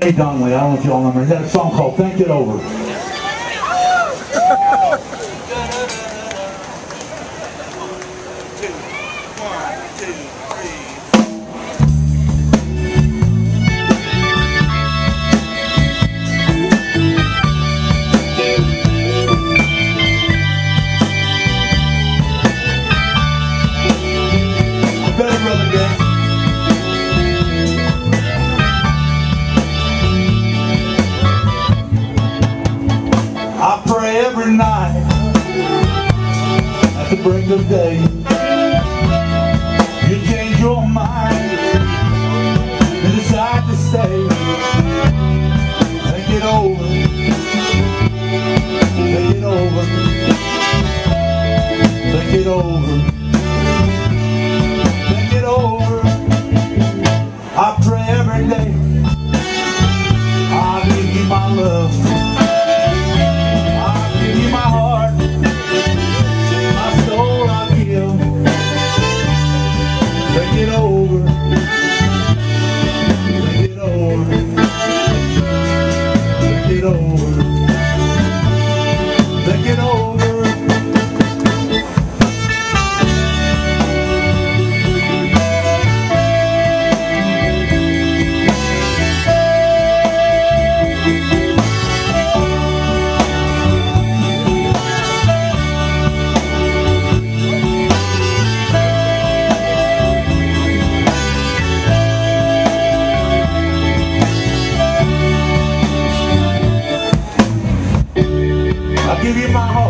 Jimmy Donley, I don't know if y'all remember, he had a song called Think It Over. Every night at the break of day, you change your mind and decide to stay. Think it over, think it over, think it over, think it over. I pray every day I'll give you my love, give you my heart, my soul I'll give. Think it over, think it over, think it over, think it over. Give you my heart.